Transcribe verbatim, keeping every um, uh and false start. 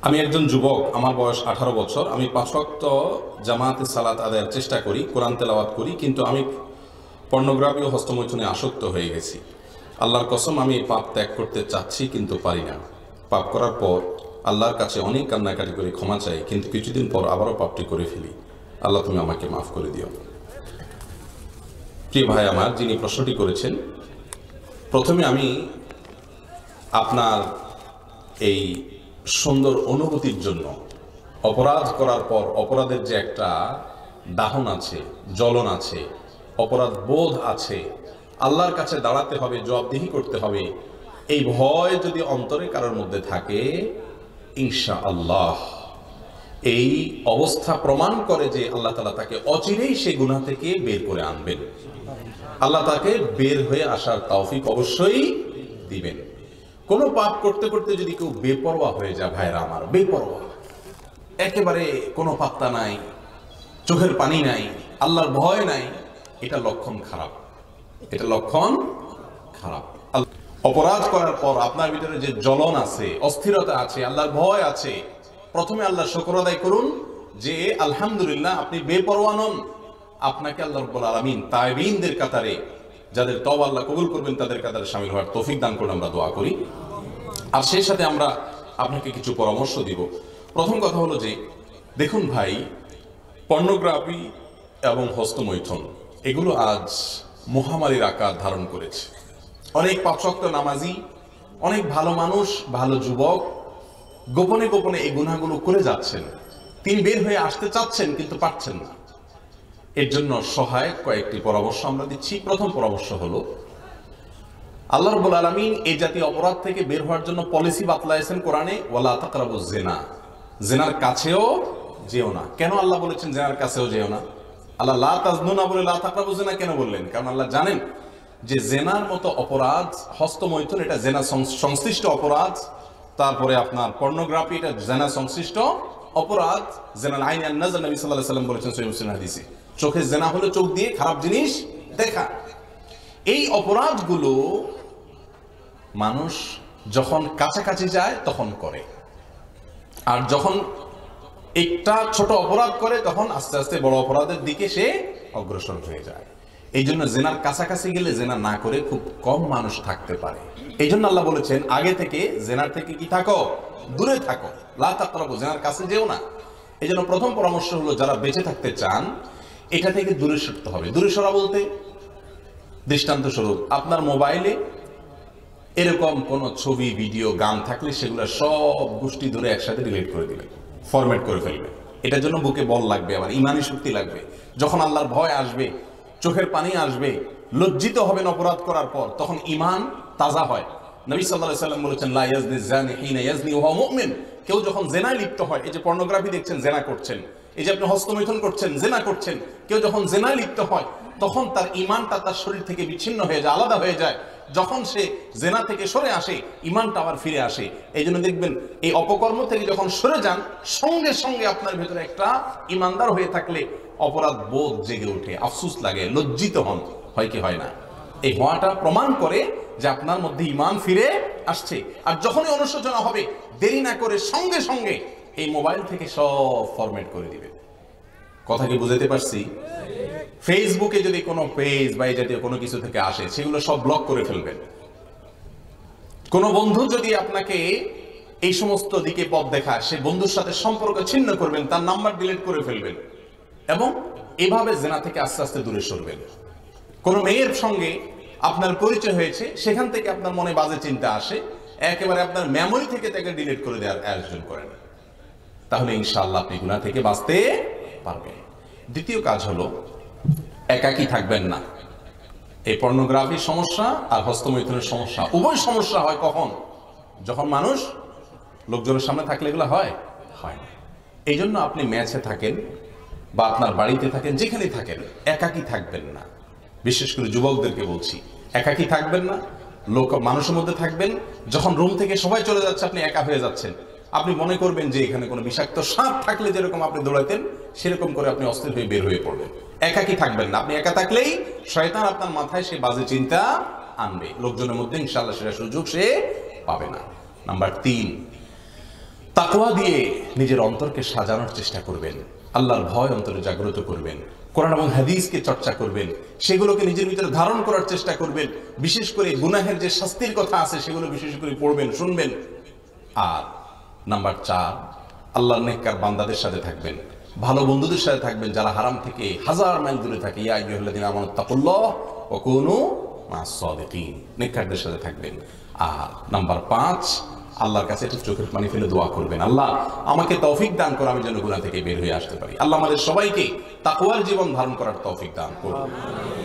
আমি একজন যুবক, আমার বয়স আঠারো বছর। আমি পাঁচ ওয়াক্ত জামাতে সালাত আদায়ের চেষ্টা করি, কোরআন তেলাওয়াত করি, কিন্তু আমি পর্নোগ্রাফি ও হস্তমৈথুনে আসক্ত হয়ে গেছি। আল্লাহর কসম, আমি এই পাপ ত্যাগ করতে চাচ্ছি কিন্তু পারি না। পাপ করার পর আল্লাহর কাছে অনেক কান্নাকাটি করে ক্ষমা চাই, কিন্তু কিছুদিন পর আবারও পাপটি করে ফেলি। আল্লাহ, তুমি আমাকে মাফ করে দিও। প্রিয় ভাই আমার, যিনি প্রশ্নটি করেছেন, প্রথমে আমি আপনার এই সুন্দর অনুভূতির জন্য, অপরাধ করার পর অপরাধের যে একটা দাহন আছে, জ্বলন আছে, অপরাধ বোধ আছে, আল্লাহর কাছে দাঁড়াতে হবে, জবাবদিহি করতে হবে, এই ভয় যদি অন্তরে কারোর মধ্যে থাকে, ইনশাআল্লাহ এই অবস্থা প্রমাণ করে যে আল্লাহ তাআলা তাকে অচিরেই সে গুনাহ থেকে বের করে আনবেন। আল্লাহ তাকে বের হয়ে আসার তৌফিক অবশ্যই দিবেন। কোনো পাপ করতে করতে যদি কেউ বেপরোয়া হয়ে যায়, ভাইরা আমার, বেপরোয়া, একেবারে কোনো পাত্তা নাই, চোখের পানি নাই, আল্লাহর ভয় নাই, এটা লক্ষণ খারাপ, এটা লক্ষণ খারাপ। অপরাধ করার পর আপনার ভিতরে যে জ্বলন আছে, অস্থিরতা আছে, আল্লাহর ভয় আছে, প্রথমে আল্লাহর শুকর আদায় করুন যে আলহামদুলিল্লাহ আপনি বেপরোয়া নন। আপনাকে আল্লাহ রাব্বুল আলামিন তাইবিনদের কাতারে, যাদের তওবা আল্লাহ কবুল করবেন, তাদের কাতারে শামিল হওয়ার তৌফিক দান করুন, আমরা দোয়া করি। আর সেই সাথে আমরা আপনাকে কিছু পরামর্শ দিব। প্রথম কথা হলো যে, দেখুন ভাই, পর্নোগ্রাফি এবং হস্তমৈথুন এগুলো আজ মহামারীর আকার ধারণ করেছে। অনেক পাঁচ ওয়াক্ত নামাজি, অনেক ভালো মানুষ, ভালো যুবক গোপনে গোপনে এই গুনাহগুলো করে যাচ্ছেন। তিনি বের হয়ে আসতে চাচ্ছেন কিন্তু পারছেন না। এর জন্য সহায়ক কয়েকটি পরামর্শ আমরা দিচ্ছি। প্রথম পরামর্শ হলো, আল্লাহ রাব্বুল আলামিন এই জাতীয় অপরাধ থেকে বের হওয়ার জন্য পলিসি বাতলাইছেন কোরআনে, ওয়ালা তাকরাবুজ জিনা, জিনার কাছেও যেও না। কেন আল্লাহ বলেছেন জিনার কাছেও যেও না? আল্লাহ লা তাজনুনা বলে লা তাকরাবুজ জিনা কেন বললেন? কারণ আল্লাহ জানেন যে জেনার মতো অপরাধ, হস্তমৈথুন এটা জেনা সংশ্লিষ্ট অপরাধ, তারপরে আপনার পর্নোগ্রাফি এটা জেনা সংশ্লিষ্ট অপরাধ। জেনাল আইন আন নাজর, নবী সাল্লাল্লাহু আলাইহি ওয়াসাল্লাম বলেছেন সহিহ মুসলিম হাদিসে, চোখের জেনা হলো চোখ দিয়ে খারাপ জিনিস দেখা। এই অপরাধগুলো মানুষ যখন কাছাকাছি যায় তখন করে, আর যখন একটা ছোট অপরাধ করে তখন আস্তে আস্তে বড় অপরাধের দিকে সে অগ্রসর হয়ে যায়। এই জন্য জেনার কাছাকাছি গেলে জেনা না করে খুব কম মানুষ থাকতে পারে। এই জন্য আল্লাহ বলেছেন আগে থেকে জেনার থেকে কি থাকো, দূরে থাকো, লা তাকরাবু, জেনার কাছে যেও না। এই জন্য প্রথম পরামর্শ হলো, যারা বেঁচে থাকতে চান এটা থেকে দূরে সরতে হবে। দূরে সরা বলতে, দৃষ্টান্ত স্বরূপ, আপনার মোবাইলে এরকম কোন ছবি, ভিডিও, গান থাকলে সেগুলো সব গোষ্ঠী ধরে একসাথে ডিলিট করে দিবে, ফরম্যাট করে ফেলবে। এটার জন্য বুকে বল লাগবে, আবার ইমানি শক্তি লাগবে। যখন আল্লাহর ভয় আসবে, চোখের পানি আসবে, লজ্জিত হবেন অপরাধ করার পর, তখন ইমান তাজা হয়। নবী সাল্লাল্লাহু আলাইহি ওয়াসাল্লাম বলেছেন, লা ইয়াজনি জানি হিনা ইয়াজনি ওয়া হুয়া মুমিন। কেউ যখন জেনায় লিপ্ত হয়, এই যে পর্নোগ্রাফি দেখছেন, জেনা করছেন, এই যে আপনি হস্তমৈথুন করছেন, জেনা করছেন, কেউ যখন জেনায় লিপ্ত হয় তখন তার ইমানটা তার শরীর থেকে বিচ্ছিন্ন হয়ে যায়, আলাদা হয়ে যায়। যখন সে জেনা থেকে সরে আসে, ইমানটা আবার ফিরে আসে। এই জন্য দেখবেন, এই অপকর্ম থেকে যখন সরে যান, সঙ্গে সঙ্গে আপনার ভেতরে একটা ইমানদার হয়ে থাকলে অপরাধ বোধ জেগে ওঠে, আফসোস লাগে, লজ্জিত হন। হয় কি হয় না? এই হওয়াটা প্রমাণ করে যে আপনার মধ্যে ইমান ফিরে আসছে। আর যখনই অনুশোচনা হবে, দেরি না করে সঙ্গে সঙ্গে এই মোবাইল থেকে সব ফরম্যাট করে দিবে। কথা কি বুঝাতে পারছি? ফেসবুকে যদি কোনো পেজ বা এই জাতীয় কোনো কিছু থেকে আসে, সেগুলো সব ব্লক করে ফেলবেন। কোনো বন্ধু যদি আপনাকে এই সমস্ত দিকে পথ দেখায়, সে বন্ধুর সাথে সম্পর্ক ছিন্ন করবেন, তার নাম্বার ডিলিট করে ফেলবেন, এবং এভাবে জেনা থেকে আস্তে আস্তে দূরে সরবেন। কোনো মেয়ের সঙ্গে আপনার পরিচয় হয়েছে, সেখান থেকে আপনার মনে বাজে চিন্তা আসে, একেবারে আপনার মেমোরি থেকে তাকে ডিলিট করে দেওয়ার আয়োজন করেন। তাহলে ইনশাআল্লাহ আপনি গুনাহ থেকে বাঁচতে পারবেন। দ্বিতীয় কাজ হলো, একাকী থাকবেন না। এই পর্নোগ্রাফির সমস্যা আর হস্তমৈথুনের সমস্যা, উভয় সমস্যা হয় কখন? যখন মানুষ লোকজনের সামনে থাকলে এগুলো হয় হয় না। এই জন্য আপনি ম্যাচে থাকেন বা আপনার বাড়িতে থাকেন, যেখানে থাকেন, একাকী থাকবেন না। বিশেষ করে যুবকদেরকে বলছি, একাকী থাকবেন না, লোক মানুষের মধ্যে থাকবেন। যখন রুম থেকে সবাই চলে যাচ্ছে, আপনি একা হয়ে যাচ্ছেন, আপনি মনে করবেন যে এখানে কোনো বিষাক্ত সাপ থাকলে যেরকম আপনি দৌড়াইতেন, সেরকম করে আপনি অস্থির হয়ে বের হয়ে পড়বেন। একাকী থাকবেন না। আপনি একা থাকলেই শয়তান আপনার মাথায় সে বাজে চিন্তা আনবে, লোকজনের মধ্যে ইনশাআল্লাহ সেটা সুযোগ সে পাবে না। নাম্বার তিন, তাকওয়া দিয়ে নিজের অন্তরকে সাজানোর চেষ্টা করবেন, আল্লাহর ভয় অন্তরে জাগ্রত করবেন, কোরআন এবং হাদিসকে চর্চা করবেন, সেগুলোকে নিজের ভিতরে ধারণ করার চেষ্টা করবেন, বিশেষ করে গুনাহের যে শাস্তির কথা আছে সেগুলো বিশেষ করে পড়বেন, শুনবেন। আর নাম্বার চার, আল্লাহর নেককার বান্দাদের সাথে থাকবেন, ভালো বন্ধুদের সাথে থাকবেন যারা হারাম থেকে হাজার মাইল দূরে থাকে। ইয়া আইয়ুহাল্লাযীনা আমানু তাকুল্লাহ ওয়া কুনু মা'আস সাদিকিন, নেককারদের সাথে থাকবেন। আর নাম্বার পাঁচ, আল্লাহর কাছে একটু চোখের পানি ফেলে দোয়া করবেন, আল্লাহ আমাকে তৌফিক দান করো আমি যেন গুনাহ থেকে বের হয়ে আসতে পারি। আল্লাহ আমাদের সবাইকে তাকওয়ার জীবন ধারণ করার তৌফিক দান করুন।